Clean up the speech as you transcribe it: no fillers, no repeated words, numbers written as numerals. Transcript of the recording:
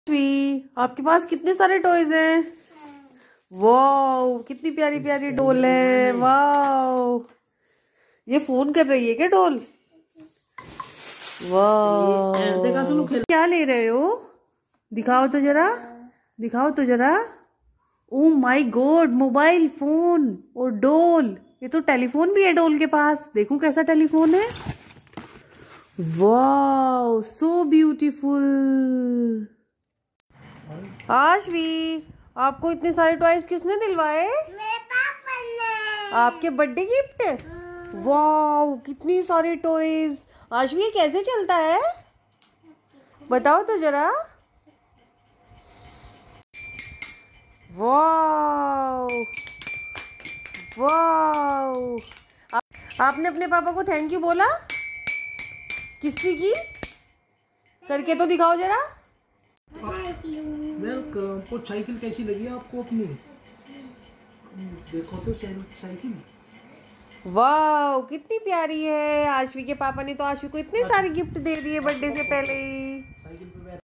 आपके पास कितने सारे टॉयज हैं? वाओ, कितनी प्यारी प्यारी डॉल है। वाओ, ये फोन कर रही है क्या डॉल? वाओ, क्या ले रहे हो? दिखाओ तो जरा, दिखाओ तो जरा। Oh my God, mobile phone और डॉल। ये तो टेलीफोन भी है डॉल के पास। देखूं कैसा टेलीफोन है। Wow, so beautiful. आशवी, आपको इतने सारे टॉयज किसने दिलवाए? मेरे पापा ने। आपके बर्थडे गिफ्ट? वाओ, कितनी सारे टॉयज। आशवी, ये कैसे चलता है बताओ तो जरा। वाओ वाओ, आपने अपने पापा को थैंक यू बोला? किससे की? करके तो दिखाओ जरा। वेलकम। और साइकिल कैसी लगी आपको अपनी? देखो तो साइकिल। वाओ, कितनी प्यारी है। आशवी के पापा ने तो आशवी को इतने सारे गिफ्ट दे दिए बर्थडे से पहले ही।